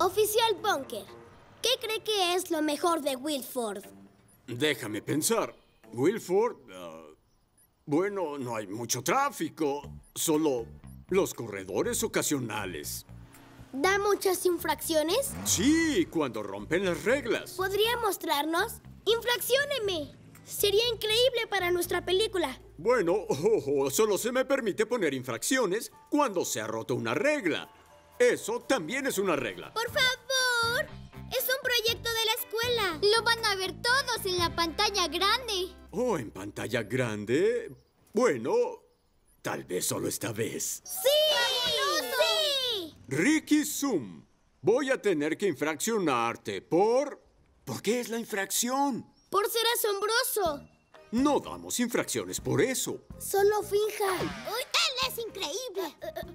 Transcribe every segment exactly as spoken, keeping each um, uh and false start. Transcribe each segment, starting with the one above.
Oficial Bunker, ¿qué cree que es lo mejor de Wilford? Déjame pensar. Wilford... Uh, bueno, no hay mucho tráfico. Solo los corredores ocasionales. ¿Da muchas infracciones? Sí, cuando rompen las reglas. ¿Podría mostrarnos? ¡Infraccióneme! Sería increíble para nuestra película. Bueno, oh, oh, solo se me permite poner infracciones cuando se ha roto una regla. Eso también es una regla. ¡Por favor! ¡Es un proyecto de la escuela! Lo van a ver todos en la pantalla grande. Oh, ¿en pantalla grande? Bueno, tal vez solo esta vez. ¡Sí! ¡Sí! Ricky Zoom, voy a tener que infraccionarte por... ¿Por qué es la infracción? Por ser asombroso. No damos infracciones por eso. Solo finja. Uy, él es increíble.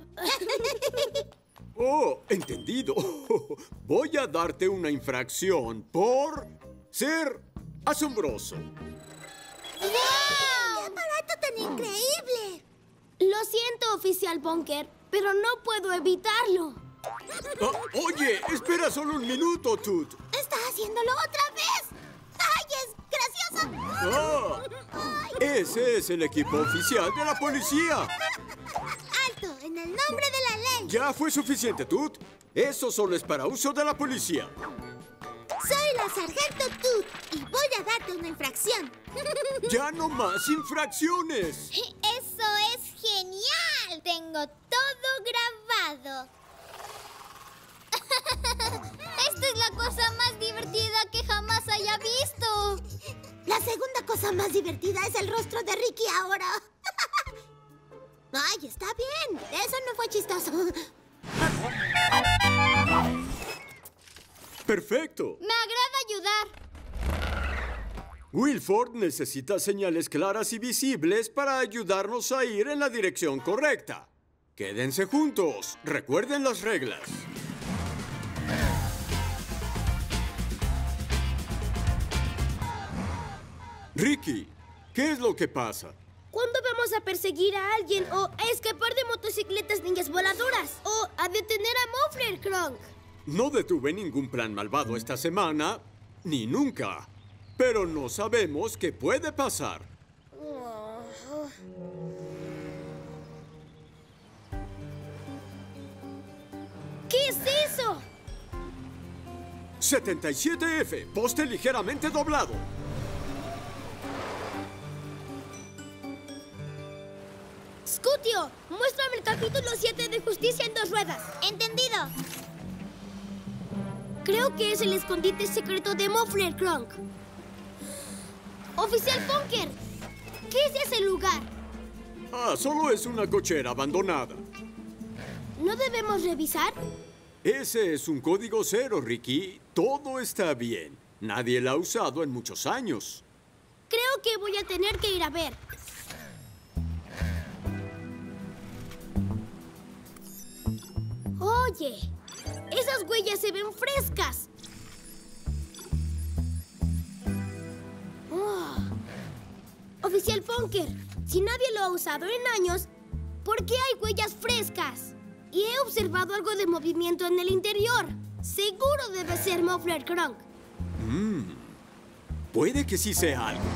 Oh, entendido. Voy a darte una infracción por ser asombroso. ¡Wow! ¡Qué aparato tan increíble! Lo siento, Oficial Bunker, pero no puedo evitarlo. Oh, oye, espera solo un minuto, Toot. ¡Está haciéndolo otra vez! ¡Ay, es gracioso! Ah, ese es el equipo oficial de la policía. ¡Alto! ¡En el nombre de la ley! Ya fue suficiente, Toot. Eso solo es para uso de la policía. Soy la sargento Toot y voy a darte una infracción. ¡Ya no más infracciones! ¡Eso es genial! Tengo todo grabado. Esta es la cosa más divertida que jamás haya visto. La segunda cosa más divertida es el rostro de Ricky ahora. Ay, está bien. Eso no fue chistoso. ¡Perfecto! Me agrada ayudar. Wilford necesita señales claras y visibles para ayudarnos a ir en la dirección correcta. Quédense juntos. Recuerden las reglas. Ricky, ¿qué es lo que pasa? ¿Cuándo vamos a perseguir a alguien o a escapar de motocicletas ninjas voladoras? ¿O a detener a Muffler Kronk? No detuve ningún plan malvado esta semana, ni nunca. Pero no sabemos qué puede pasar. ¿Qué es eso? setenta y siete F, poste ligeramente doblado. Scutio, muéstrame el capítulo siete de Justicia en dos ruedas. ¿Entendido? Creo que es el escondite secreto de Muffler Kronk. Oficial Bunker, ¿qué es ese lugar? Ah, solo es una cochera abandonada. ¿No debemos revisar? Ese es un código cero, Ricky. Todo está bien. Nadie la ha usado en muchos años. Creo que voy a tener que ir a ver. Oye, esas huellas se ven frescas. Oh. Oficial Bunker, si nadie lo ha usado en años, ¿por qué hay huellas frescas? Y he observado algo de movimiento en el interior. Seguro debe ser Muffler Kronk. Mm, puede que sí sea algo.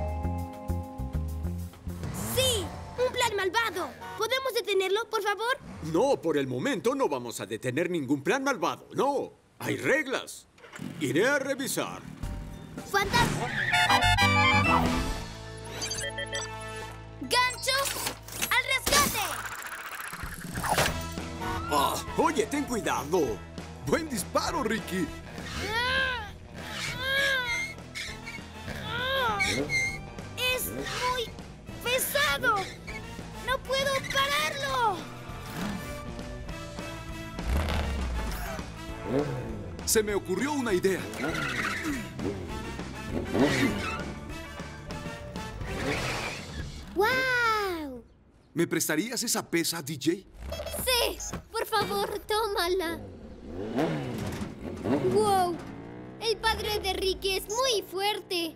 ¡Sí! ¡Un plan malvado! ¿Podemos detenerlo, por favor? No, por el momento no vamos a detener ningún plan malvado. No, hay reglas. Iré a revisar. ¡Fantástico! ¡Gancho! ¡Al rescate! Ah, oye, ten cuidado. Buen disparo, Ricky. ¡Es muy pesado! ¡No puedo pararlo! Se me ocurrió una idea. ¡Wow! ¿Me prestarías esa pesa, D J? Sí, por favor, tómala. ¡Wow! El padre de Ricky es muy fuerte.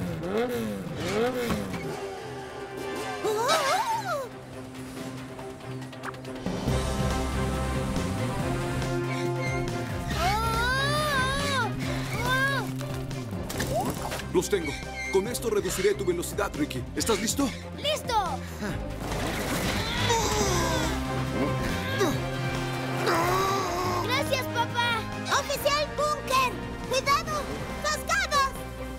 ¡Oh! ¡Oh! Los tengo. Con esto reduciré tu velocidad, Ricky. ¿Estás listo? ¡Listo! ¡Gracias, papá! ¡Oficial Bunker! ¡Cuidado! ¡Cascadas!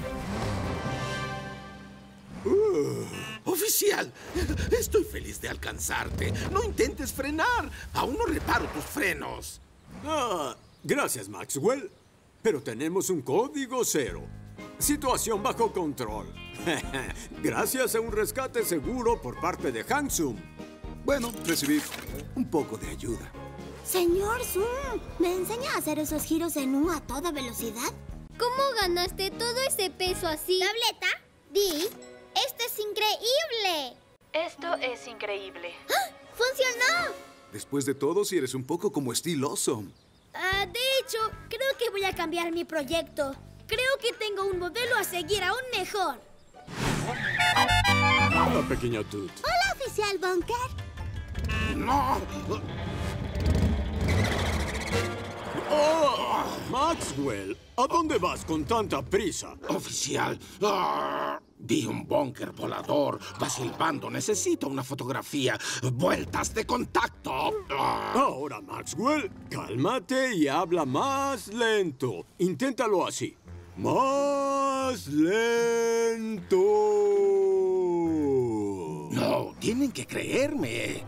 Uh, oficial, estoy feliz de alcanzarte. No intentes frenar. Aún no reparo tus frenos. Ah, gracias, Maxwell. Pero tenemos un código cero. Situación bajo control. Gracias a un rescate seguro por parte de Hansum. Bueno, recibí un poco de ayuda. Señor Zoom, ¿me enseña a hacer esos giros en U a toda velocidad? ¿Cómo ganaste todo ese peso así? ¿Tableta? Di, esto es increíble. Esto es increíble. ¡Ah! ¡Funcionó! Después de todo, si eres un poco como Steel Awesome. Ah, de hecho, creo que voy a cambiar mi proyecto. Creo que tengo un modelo a seguir aún mejor. Hola, pequeña Toot. Hola, oficial Bunker. ¡No! ¡Oh! Maxwell, ¿a dónde vas con tanta prisa? Oficial, ah, vi un búnker volador. Va silbando. Necesito una fotografía. Vueltas de contacto. Ah. Ahora, Maxwell, cálmate y habla más lento. Inténtalo así. Más lento. No, tienen que creerme.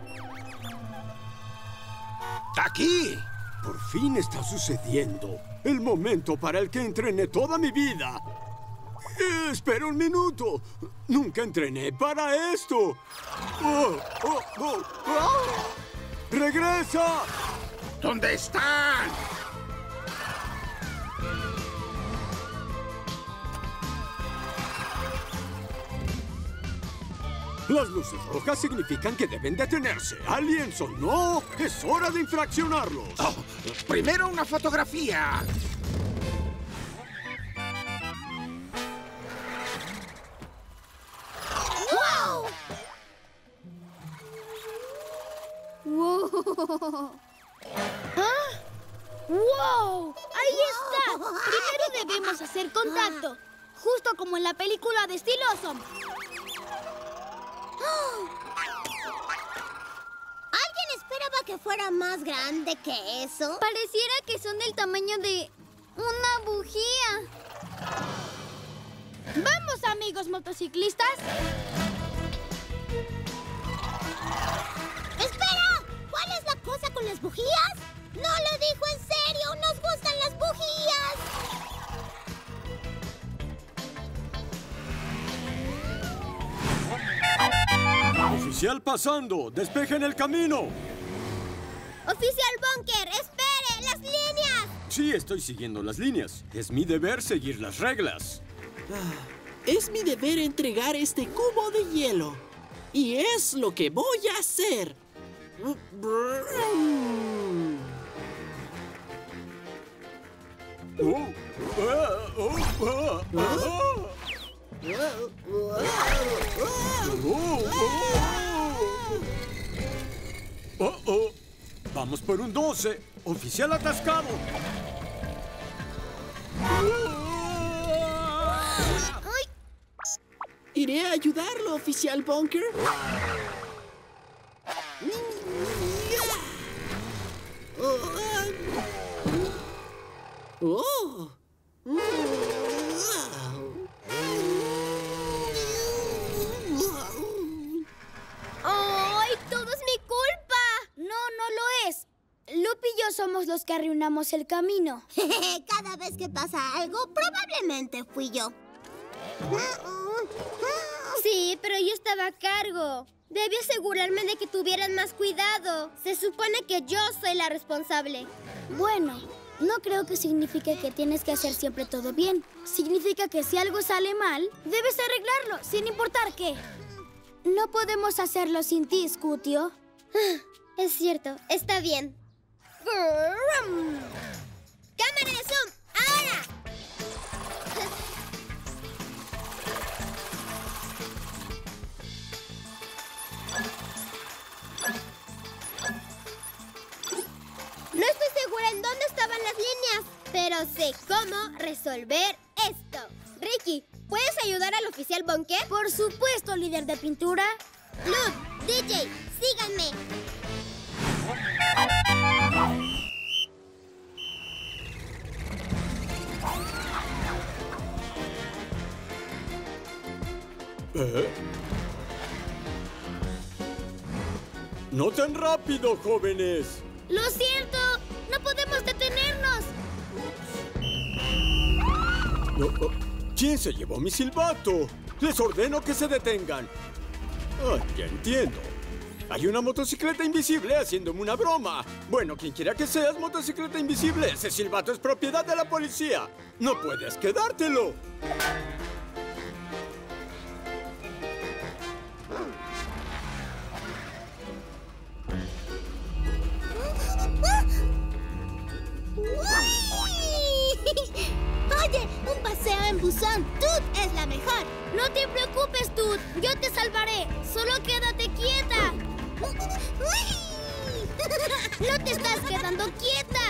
¡Aquí! Por fin está sucediendo. El momento para el que entrené toda mi vida. Eh, espera un minuto. Nunca entrené para esto. Oh, oh, oh, oh. ¡Regresa! ¿Dónde están? Las luces rojas significan que deben detenerse. ¡Aliens o no! ¡Es hora de infraccionarlos! Oh, primero una fotografía. ¡Wow! ¡Wow! ¿Ah? ¡Wow! ¡Ahí está! Primero debemos hacer contacto. Justo como en la película de Steel Awesome. ¿Alguien esperaba que fuera más grande que eso? Pareciera que son del tamaño de una bujía. ¡Vamos, amigos motociclistas! ¡Espera! ¿Cuál es la cosa con las bujías? ¡No lo dijo en serio! ¡Nos gustan las bujías! ¡Oficial pasando! ¡Despejen el camino! ¡Oficial Bunker! ¡Espere! ¡Las líneas! Sí, estoy siguiendo las líneas. Es mi deber seguir las reglas. Es mi deber entregar este cubo de hielo. Y es lo que voy a hacer. Oh, ah, oh, ah, ah. Oh, oh. Vamos por un doce. Oficial atascado. Iré a ayudarlo, oficial Bunker. Oh. ¡Ay, todo es mi culpa! No, no lo es. Lupe y yo somos los que arruinamos el camino. Cada vez que pasa algo, probablemente fui yo. Sí, pero yo estaba a cargo. Debí asegurarme de que tuvieran más cuidado. Se supone que yo soy la responsable. Bueno, no creo que signifique que tienes que hacer siempre todo bien. Significa que si algo sale mal, debes arreglarlo, sin importar qué. No podemos hacerlo sin ti, Scutio. Es cierto, está bien. ¡Cámara de zoom! ¡Ahora! No estoy segura en dónde estaban las líneas, pero sé cómo resolver esto. Ricky, ¿Puedes ayudar al oficial Bunker? Por supuesto, líder de pintura. Lud, D J, síganme. ¿Eh? No tan rápido, jóvenes. Lo siento, no podemos detenernos. No, oh, ¿quién se llevó mi silbato? Les ordeno que se detengan. Ah, ya entiendo. Hay una motocicleta invisible haciéndome una broma. Bueno, quien quiera que seas motocicleta invisible, ese silbato es propiedad de la policía. No puedes quedártelo. Oye, un paseo en buzón. Toot es la mejor. No te preocupes, Toot. Yo te salvaré. Solo quédate quieta. No te estás quedando quieta.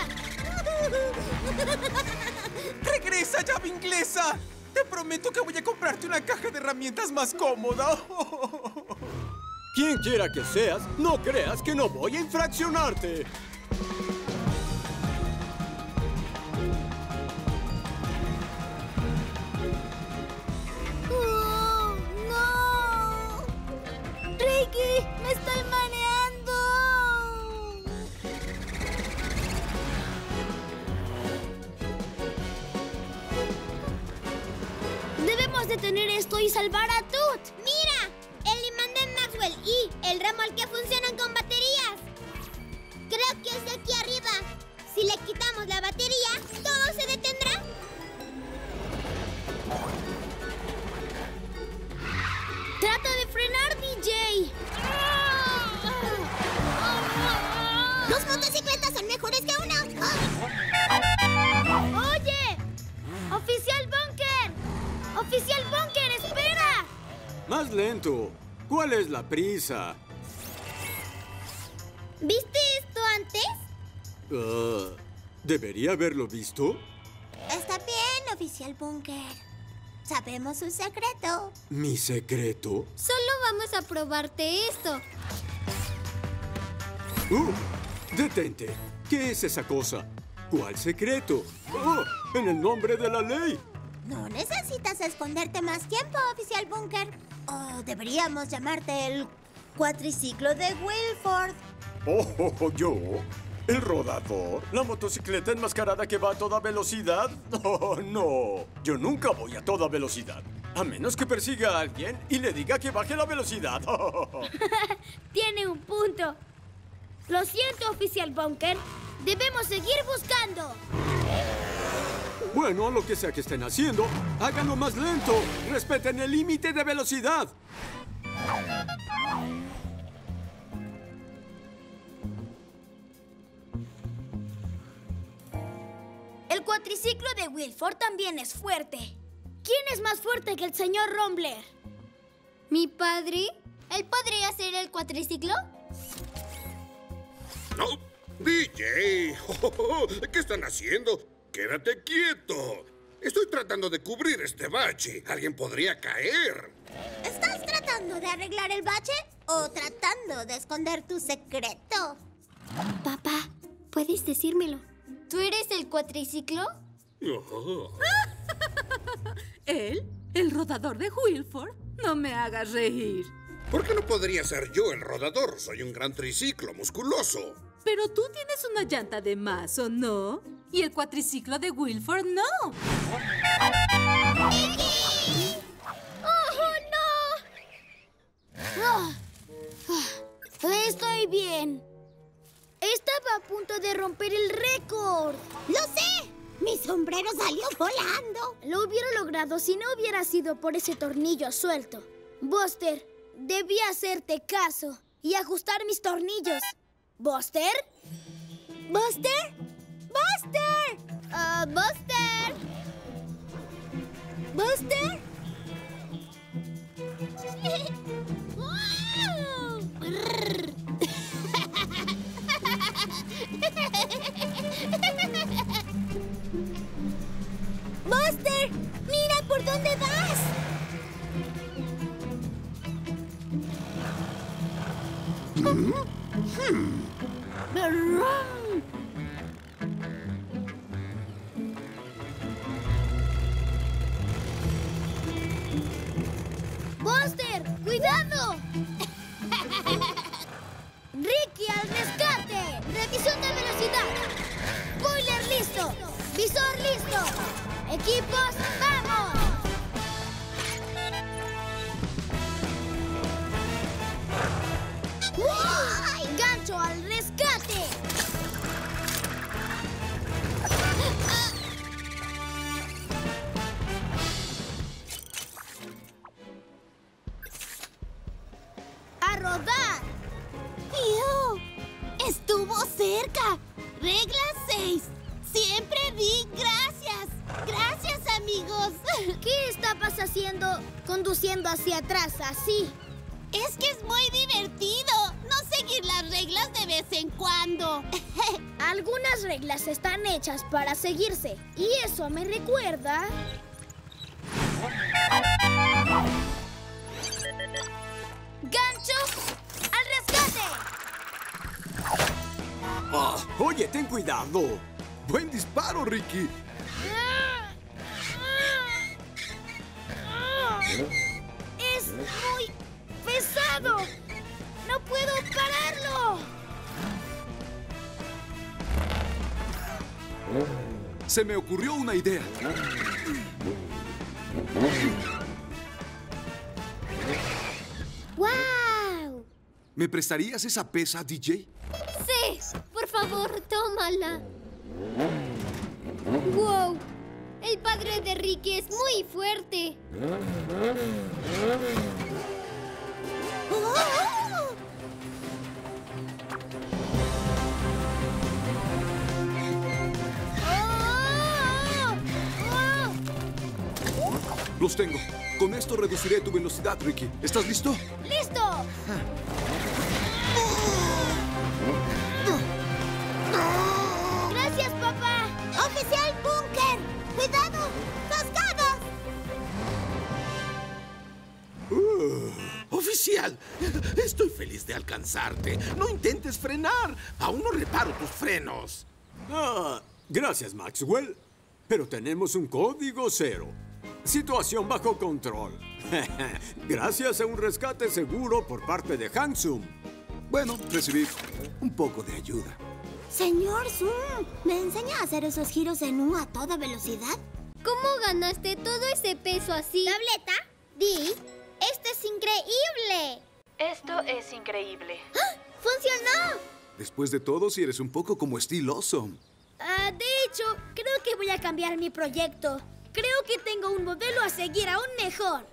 ¡Regresa, llave inglesa! Te prometo que voy a comprarte una caja de herramientas más cómoda. Quien quiera que seas, no creas que no voy a infraccionarte. Oh, no. Ricky, me estoy mareando. Debemos detener esto y salvar a Toot. ¡Mira! El imán de Maxwell y el remolque funcionan con baterías. Creo que es de aquí arriba. Si le quitamos la batería, ¿todo se detendrá? Trata de frenar, D J. Dos motocicletas son mejores que una. ¡Oye! ¡Oficial Bunker! ¡Oficial Bunker, espera! Más lento. ¿Cuál es la prisa? ¿Viste esto antes? Uh, ¿Debería haberlo visto? Está bien, oficial Bunker. Sabemos su secreto. ¿Mi secreto? Solo vamos a probarte esto. Uh, detente. ¿Qué es esa cosa? ¿Cuál secreto? Oh, en el nombre de la ley. No necesitas esconderte más tiempo, oficial Bunker. O deberíamos llamarte el cuatriciclo de Wilford. Oh, oh, oh, ¿yo? ¿El rodador? ¿La motocicleta enmascarada que va a toda velocidad? Oh, no. Yo nunca voy a toda velocidad. A menos que persiga a alguien y le diga que baje la velocidad. Tiene un punto. Lo siento, oficial Bunker. Debemos seguir buscando. Bueno, lo que sea que estén haciendo, háganlo más lento. Respeten el límite de velocidad. El cuatriciclo de Wilford también es fuerte. ¿Quién es más fuerte que el señor Rumbler? ¿Mi padre? ¿Él podría ser el cuatriciclo? ¡No! D J, ¿qué están haciendo? ¡Quédate quieto! Estoy tratando de cubrir este bache. Alguien podría caer. ¿Estás tratando de arreglar el bache o tratando de esconder tu secreto? Papá, ¿puedes decírmelo? ¿Tú eres el cuatriciclo? Oh. ¿Él? ¿El rodador de Wilford? No me hagas reír. ¿Por qué no podría ser yo el rodador? Soy un gran triciclo musculoso. Pero tú tienes una llanta de más, ¿o no? Y el cuatriciclo de Wilford no. ¡Oh, no! Ah, ah, estoy bien. Estaba a punto de romper el récord. ¡Lo sé! ¡Mi sombrero salió volando! Lo hubiera logrado si no hubiera sido por ese tornillo suelto. Buster, debí hacerte caso y ajustar mis tornillos. ¿Buster? ¿Buster? ¡Buster! Uh, ¡Buster! ¿Buster? ¡Buster! ¡Mira por dónde vas! ¡Cuidado! ¡Ricky al rescate! ¡Revisión de velocidad! ¡Boiler listo! ¡Visor listo! ¡Equipos, vamos! ¡Wow! ¡Gancho al rescate! ¡A rodar! ¡Tío! ¡Estuvo cerca! Regla seis. Siempre di gracias. Gracias, amigos. ¿Qué estabas haciendo conduciendo hacia atrás así? Es que es muy divertido no seguir las reglas de vez en cuando. Algunas reglas están hechas para seguirse. Y eso me recuerda... ¡Gancho al rescate! Ah, oye, ten cuidado. ¡Buen disparo, Ricky! ¡Es muy pesado! ¡No puedo pararlo! Se me ocurrió una idea. ¡Wow! ¿Me prestarías esa pesa, D J? Sí, por favor, tómala. ¡Wow! El padre de Ricky es muy fuerte. ¡Oh! Los tengo. Con esto reduciré tu velocidad, Ricky. ¿Estás listo? ¡Listo! ¡Gracias, papá! ¡Oficial Bunker! ¡Cuidado! ¡Cascadas! Uh, oficial, estoy feliz de alcanzarte. No intentes frenar. Aún no reparo tus frenos. Ah, gracias, Maxwell. Pero tenemos un código cero. Situación bajo control. Gracias a un rescate seguro por parte de Hansum. Bueno, recibí un poco de ayuda. Señor Zoom, ¿me enseña a hacer esos giros en U a toda velocidad? ¿Cómo ganaste todo ese peso así? ¿Tableta? Di, esto es increíble. Esto es increíble. ¡Ah! ¡Funcionó! Después de todo, si eres un poco como Steel Awesome. Ah, de hecho, creo que voy a cambiar mi proyecto. Creo que tengo un modelo a seguir aún mejor.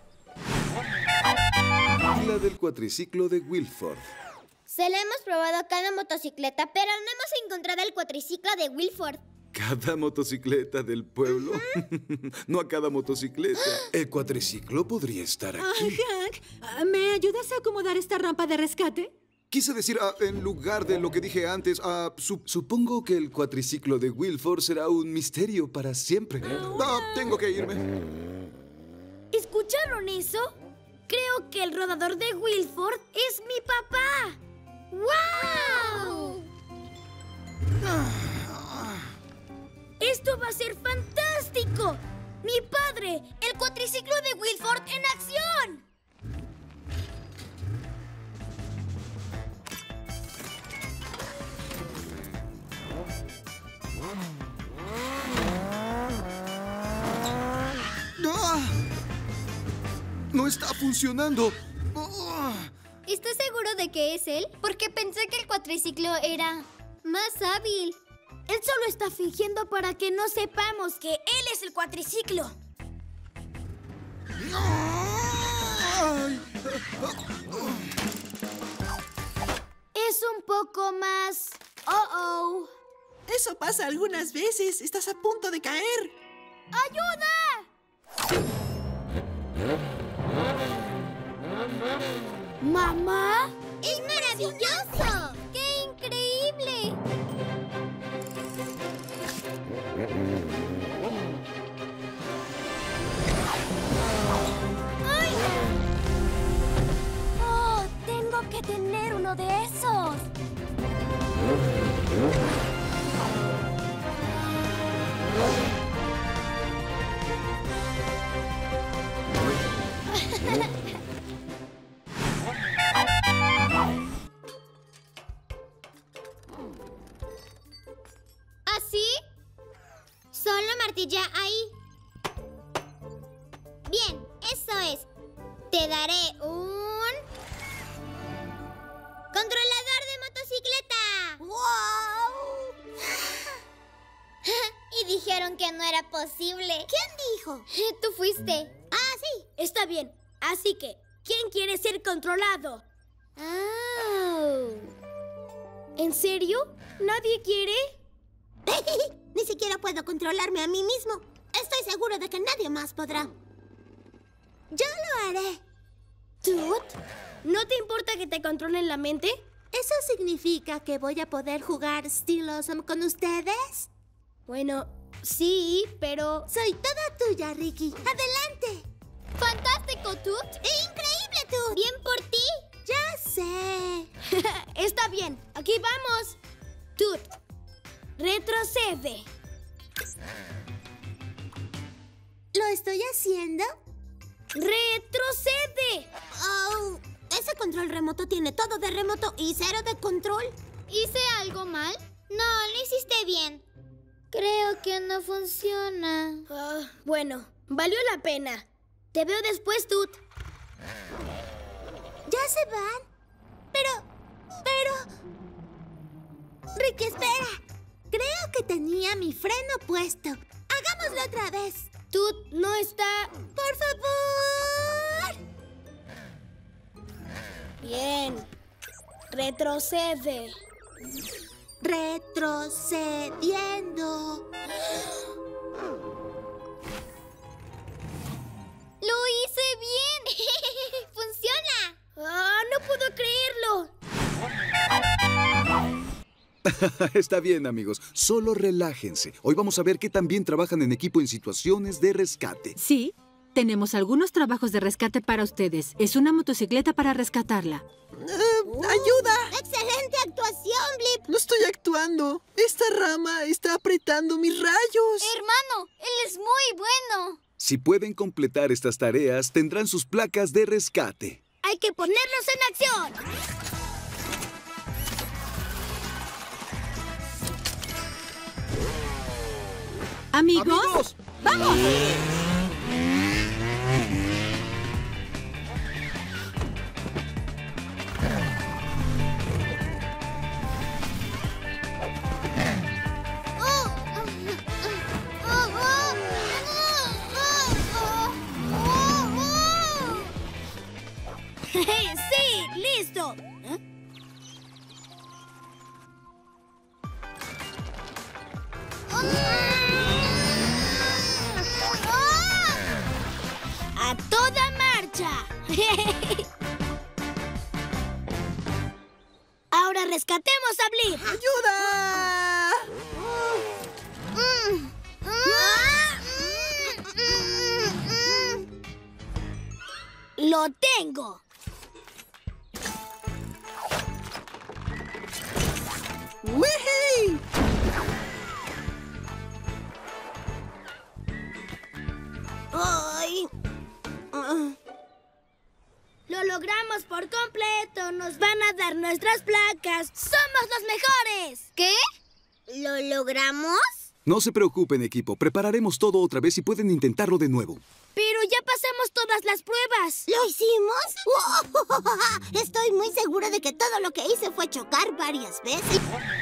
Y la del cuatriciclo de Wilford. Se la hemos probado a cada motocicleta, pero no hemos encontrado el cuatriciclo de Wilford. ¿Cada motocicleta del pueblo? Uh-huh. No a cada motocicleta. El cuatriciclo podría estar aquí. Ah, Hank, ¿me ayudas a acomodar esta rampa de rescate? Quise decir, uh, en lugar de lo que dije antes, uh, su supongo que el cuatriciclo de Wilford será un misterio para siempre. Oh, no, tengo que irme. ¿Escucharon eso? Creo que el rodador de Wilford es mi papá. ¡Wow! ¡Esto va a ser fantástico! ¡Mi padre! ¡El cuatriciclo de Wilford en acción! ¡Ah! ¡No está funcionando! ¿Estás seguro de que es él? Porque pensé que el cuatriciclo era más hábil. Él solo está fingiendo para que no sepamos que él es el cuatriciclo. Es un poco más... Oh, oh. Eso pasa algunas veces. Estás a punto de caer. ¡Ayuda! ¿Mamá? ¡Es maravilloso! ¡Qué increíble! ¡Ay! ¡Oh! Tengo que tener uno de esos. Marty ya ahí. Bien, eso es. Te daré un... ¡controlador de motocicleta! ¡Wow! Y dijeron que no era posible. ¿Quién dijo? Tú fuiste. Ah, sí. Está bien. Así que, ¿quién quiere ser controlado? Oh. ¿En serio? ¿Nadie quiere? Ni siquiera puedo controlarme a mí mismo. Estoy seguro de que nadie más podrá. Yo lo haré. ¿Toot? ¿No te importa que te controlen la mente? ¿Eso significa que voy a poder jugar Still Awesome con ustedes? Bueno, sí, pero... Soy toda tuya, Ricky. ¡Adelante! ¡Fantástico, Toot! ¡Increíble, Toot! ¡Bien por ti! ¡Ya sé! Está bien, aquí vamos. Toot, retrocede. ¿Lo estoy haciendo? ¡Retrocede! Oh, ese control remoto tiene todo de remoto y cero de control. ¿Hice algo mal? No, lo hiciste bien. Creo que no funciona. Uh, bueno, valió la pena. Te veo después, Toot. ¿Ya se van? Pero... pero... Ricky, espera. Creo que tenía mi freno puesto. Hagámoslo otra vez. Toot no está... ¡Por favor! Bien. Retrocede. Retrocediendo. ¡Lo hice bien! ¡Funciona! ¡Ah, no puedo creerlo! Está bien, amigos. Solo relájense. Hoy vamos a ver qué tan bien trabajan en equipo en situaciones de rescate. Sí, tenemos algunos trabajos de rescate para ustedes. Es una motocicleta para rescatarla. Uh, ¡Ayuda! ¡Excelente actuación, Blip! No estoy actuando. Esta rama está apretando mis rayos. Hermano, él es muy bueno. Si pueden completar estas tareas, tendrán sus placas de rescate. ¡Hay que ponerlos en acción! ¿Amigos? ¡Amigos! ¡Vamos! ¡Sí! ¡Listo! ¿Eh? ¡A toda marcha! Ahora rescatemos a Blip. ¡Ayuda! ¡Lo tengo! ¡Wihey! ¡Ay! Uh. ¡Lo logramos por completo! ¡Nos van a dar nuestras placas! ¡Somos los mejores! ¿Qué? ¿Lo logramos? No se preocupen, equipo. Prepararemos todo otra vez y pueden intentarlo de nuevo. ¡Pero ya pasamos todas las pruebas! ¿Lo hicimos? Estoy muy segura de que todo lo que hice fue chocar varias veces.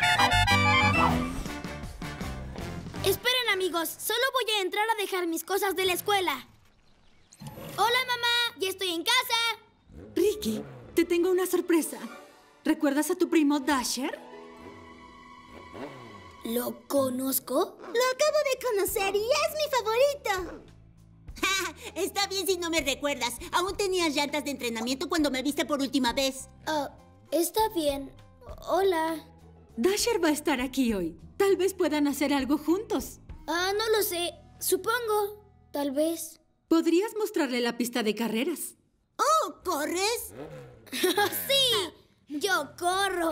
Esperen, amigos. Solo voy a entrar a dejar mis cosas de la escuela. Hola, mamá. Ya estoy en casa. Ricky, te tengo una sorpresa. ¿Recuerdas a tu primo Dasher? ¿Lo conozco? Lo acabo de conocer y es mi favorito. Está bien si no me recuerdas. Aún tenías llantas de entrenamiento cuando me viste por última vez. Ah, está bien. Hola. Dasher va a estar aquí hoy. Tal vez puedan hacer algo juntos. Ah, no lo sé. Supongo. Tal vez. ¿Podrías mostrarle la pista de carreras? ¡Oh! ¿Corres? ¡Sí! ¡Yo corro!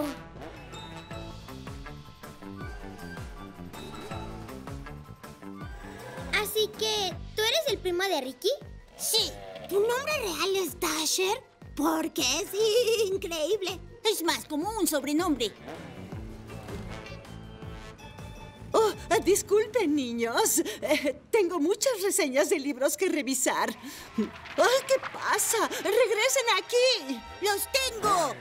Así que, ¿tú eres el primo de Ricky? Sí. ¿Tu nombre real es Dasher? Porque es increíble. Es más como un sobrenombre. Oh, disculpen, niños. Eh, tengo muchas reseñas de libros que revisar. ¡Ay, qué pasa! ¡Regresen aquí! ¡Los tengo!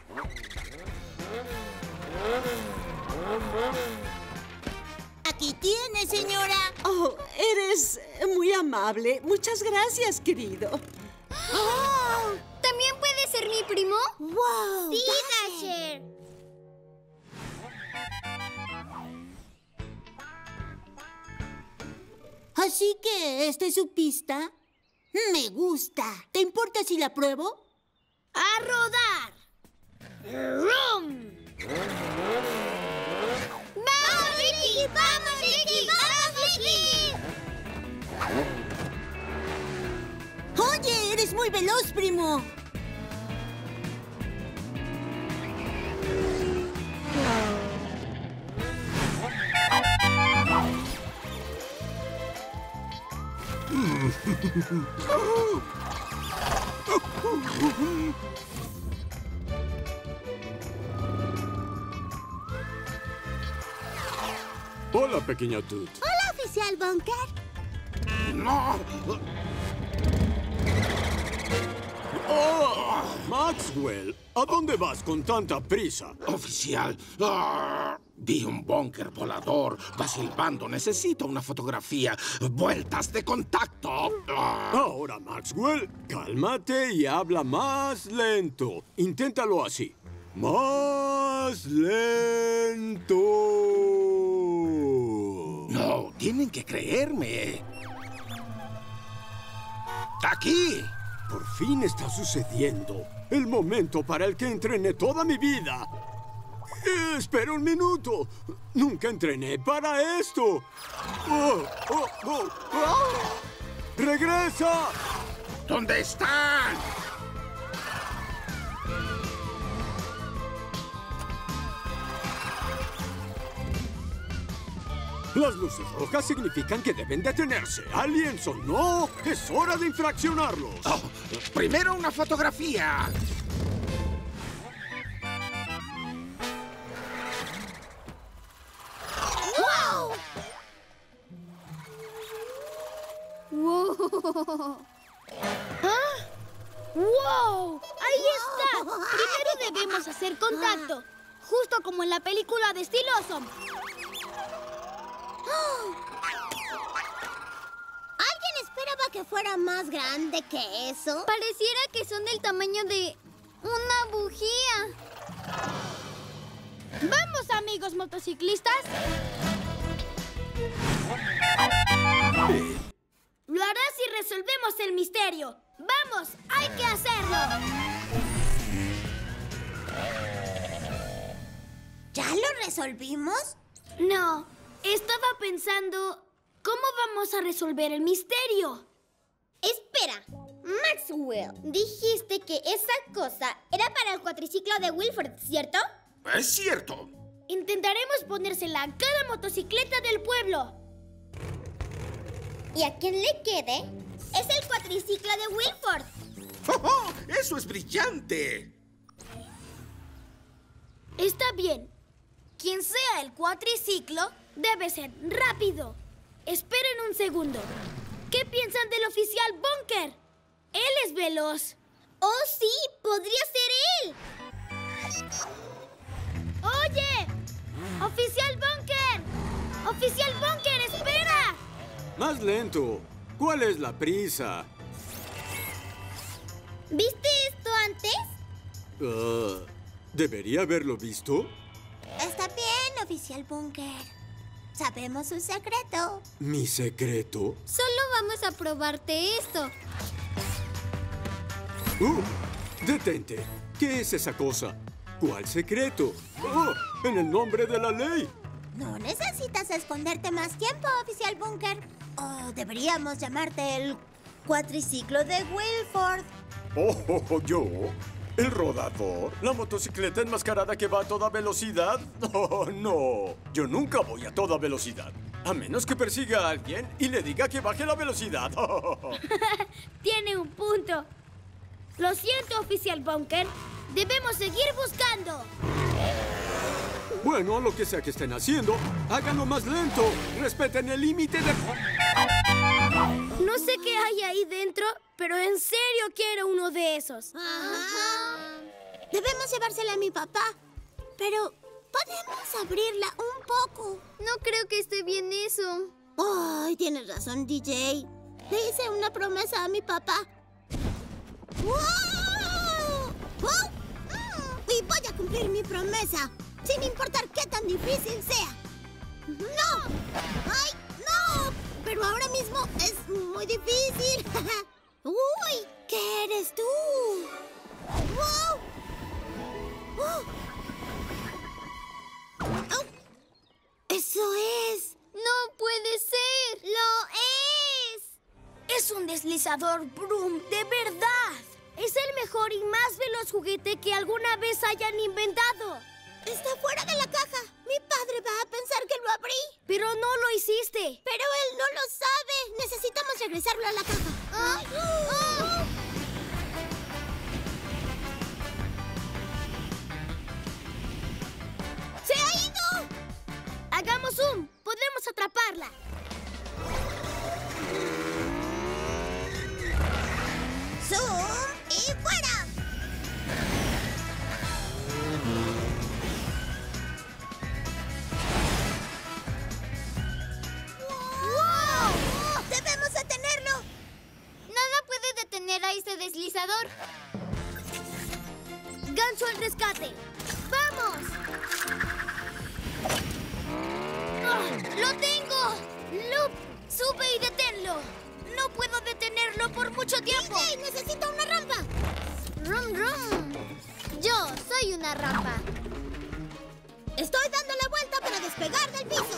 Aquí tiene, señora. Oh, eres muy amable. Muchas gracias, querido. ¡Oh! ¿También puede ser mi primo? ¡Wow! Sí, Dasher. Así que, ¿esta es su pista? Me gusta. ¿Te importa si la pruebo? ¡A rodar! ¡Rum! ¡Vamos, Ricky! ¡Vamos, Ricky! ¡Vamos, Ricky! ¡Oye! ¡Eres muy veloz, primo! Hola, pequeña Toot. Hola, oficial Bunker. ¡No! ¡Oh! Maxwell, ¿a dónde vas con tanta prisa? Oficial, ah, vi un búnker volador. Va silbando. Necesito una fotografía. Vueltas de contacto. Ah. Ahora, Maxwell, cálmate y habla más lento. Inténtalo así. Más lento. No, tienen que creerme. ¡Aquí! Por fin está sucediendo. El momento para el que entrené toda mi vida. Eh, espera un minuto. Nunca entrené para esto. Oh, oh, oh, oh. ¡Regresa! ¿Dónde están? Las luces rojas significan que deben detenerse. ¡Aliens o no! ¡Es hora de infraccionarlos! Oh, primero una fotografía. ¡Wow! ¡Wow! ¿Ah? ¡Wow! ¡Ahí está! Primero debemos hacer contacto. Justo como en la película de Steel Awesome. ¿Alguien esperaba que fuera más grande que eso? Pareciera que son del tamaño de una bujía. ¡Vamos, amigos motociclistas! Lo harás si resolvemos el misterio. ¡Vamos! ¡Hay que hacerlo! ¿Ya lo resolvimos? No. Estaba pensando, ¿cómo vamos a resolver el misterio? Espera, Maxwell, dijiste que esa cosa era para el cuatriciclo de Wilford, ¿cierto? Es cierto. Intentaremos ponérsela a cada motocicleta del pueblo. Y a quien le quede, es el cuatriciclo de Wilford. ¡Oh, oh! ¡Eso es brillante! Está bien. Quien sea el cuatriciclo debe ser rápido. Esperen un segundo. ¿Qué piensan del oficial Bunker? Él es veloz. ¡Oh, sí! ¡Podría ser él! ¡Oye! ¡Oficial Bunker! ¡Oficial Bunker, espera! Más lento. ¿Cuál es la prisa? ¿Viste esto antes? Uh, ¿Debería haberlo visto? Está bien, oficial Bunker. Sabemos su secreto. ¿Mi secreto? Solo vamos a probarte esto. ¡Uh! ¡Detente! ¿Qué es esa cosa? ¿Cuál secreto? ¡Oh! ¡En el nombre de la ley! No necesitas esconderte más tiempo, oficial Bunker. O deberíamos llamarte el cuatriciclo de Wilford. ¡Oh, oh, oh, yo! ¿El rodador? ¿La motocicleta enmascarada que va a toda velocidad? ¡Oh, no! Yo nunca voy a toda velocidad. A menos que persiga a alguien y le diga que baje la velocidad. Tiene un punto. Lo siento, oficial Bunker. Debemos seguir buscando. Bueno, lo que sea que estén haciendo, háganlo más lento. Respeten el límite de... No sé qué hay ahí dentro, pero en serio quiero uno de esos. Ajá. Debemos llevársela a mi papá, pero podemos abrirla un poco. No creo que esté bien eso. Ay, tienes razón, D J. Le hice una promesa a mi papá. ¡Wow! ¡Oh! Mm, y voy a cumplir mi promesa, sin importar qué tan difícil sea. ¡No! ¡Ay, no! Pero ahora mismo es muy difícil. ¡Uy! ¿Qué eres tú? ¡Wow! ¡Oh! ¡Oh! ¡Eso es! ¡No puede ser! ¡Lo es! Es un deslizador Broom, de verdad. Es el mejor y más veloz juguete que alguna vez hayan inventado. Está fuera de la caja. Mi padre va a pensar que lo abrí. Pero no lo hiciste. Pero él no lo sabe. Necesitamos regresarlo a la caja. ¡Ay! ¡Oh! ¡Se ha ido! Hagamos zoom. Podremos atraparla. ¡Zoom y fuera! ¡Wow! ¡Debemos detenerlo! Nada puede detener a ese deslizador. ¡Ganso al rescate! ¡Vamos! ¡Oh, ¡lo tengo! ¡Loop! ¡Sube y deténlo! ¡No puedo detenerlo por mucho tiempo! ¡D J, necesito una rampa! ¡Rum, rum! Yo soy una rampa. Estoy dando la vuelta para despegar del piso.